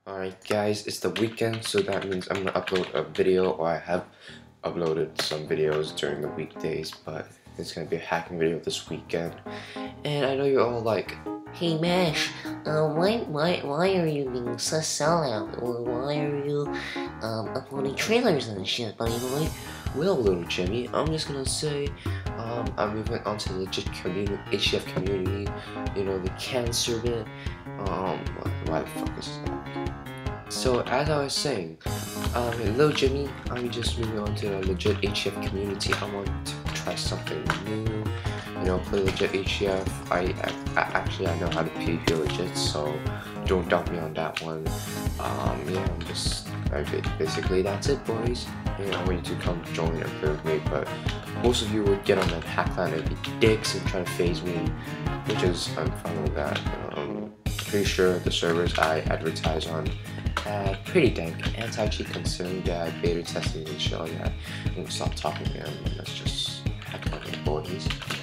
Alright guys, it's the weekend, so that means I'm gonna upload a video, or I have uploaded some videos during the weekdays, but it's gonna be a hacking video this weekend. And I know you're all like, Hey Mash, why are you being so sellout? Or why are you uploading trailers and shit, by the way? well little Jimmy, I'm just gonna say, I'm moving on to the legit community, HCF community, you know, the cancer bit. Why the fuck is that? So as I was saying, hello Jimmy, I'm just moving on to the legit HCF community. I want to try something new, you know, play legit HCF. I actually I know how to PvP legit, so don't doubt me on that one. Yeah, basically that's it, boys. And I want you to come join and play with me, but most of you would get on that Hackland and be dicks and try to phase me, which is, I'm fine with that. Pretty sure the servers I advertise on had pretty dank anti-cheat considering that beta testing and shit like that. I'm gonna stop talking to them, and let's just hack like the boys.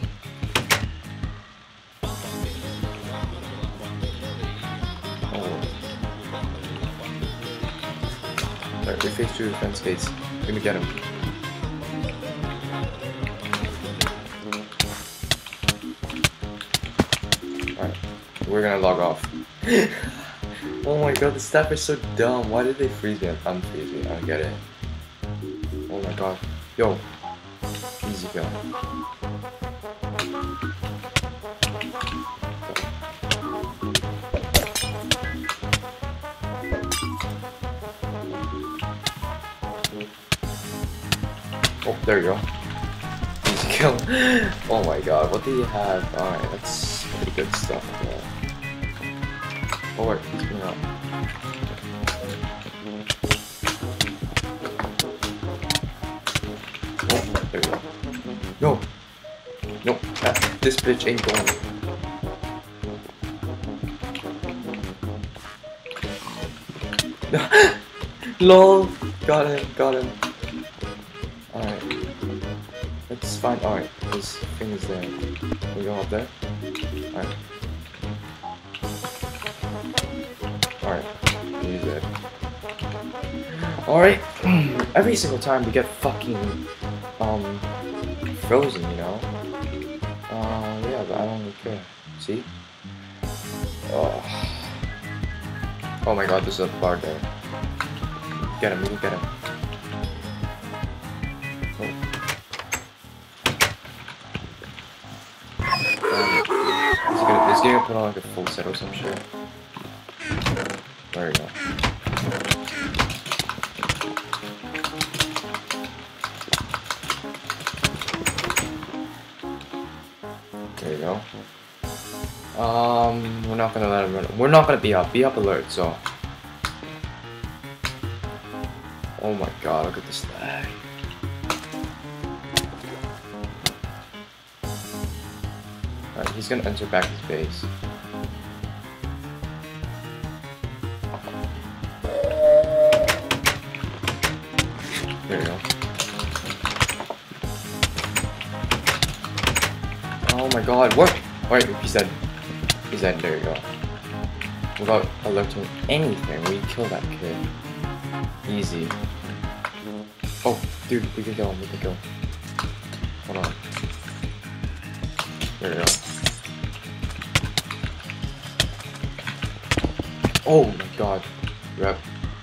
Alright, we face through the fence gates. We're gonna get him. Alright, we're gonna log off. Oh my god, the staff is so dumb. Why did they freeze me? Unfreeze me. I don't get it. Oh my god. Yo. Easy kill. Oh, there you go. Easy kill. Oh my god, what do you have? Alright, that's pretty good stuff. Yeah. Oh wait, he's coming out. Oh, there you go. No! No, this bitch ain't going. LOL! Got him. Alright. It's fine. Alright, his thing is there. We go up there? Alright. Alright, use it. Alright, every single time we get fucking, frozen, you know? Yeah, but I don't really care. See? Oh my god, there's a bar there. Get him, we can get him. He's gonna put on like a full set or some shit. There you go. There you go. We're not gonna let him run. We're not gonna be up alert, so. Oh my god, look at this lag. Alright, he's gonna enter back his base. There you go. Oh my god, what? Wait, he's dead. He's dead, there you go. Without alerting anything, we kill that kid. Easy. Oh, dude, we can kill him, Hold on. There you go. Oh my god. Rep.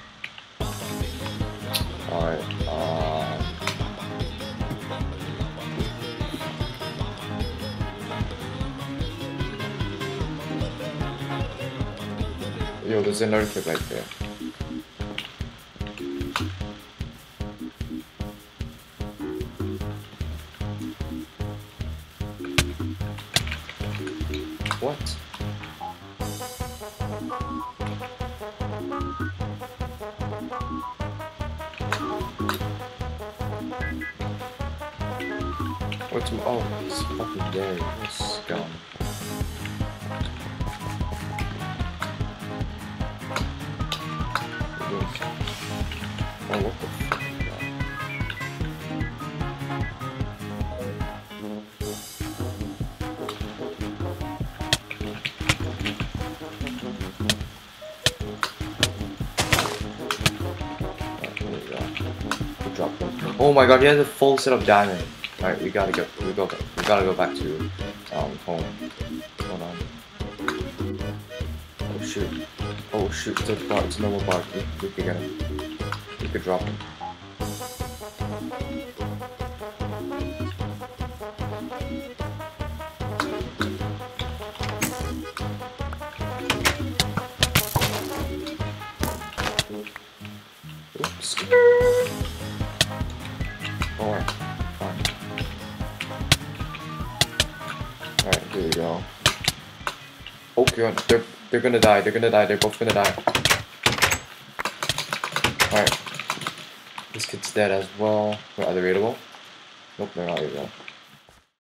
Alright, yo, there's another kid right there. What? What's oh, he's fucking there. What scum. Oh, what the fuck is that? Oh my god, he has a full set of diamond. Alright, we gotta go back to home. Hold on. Oh shoot, it's a bar, it's a normal bar. We could get him. We could drop him. Oops. Alright, fine. Alright, here we go. Oh god, they're gonna die, they're both gonna die. Alright. This kid's dead as well. Are they raidable? Nope, they're not raidable.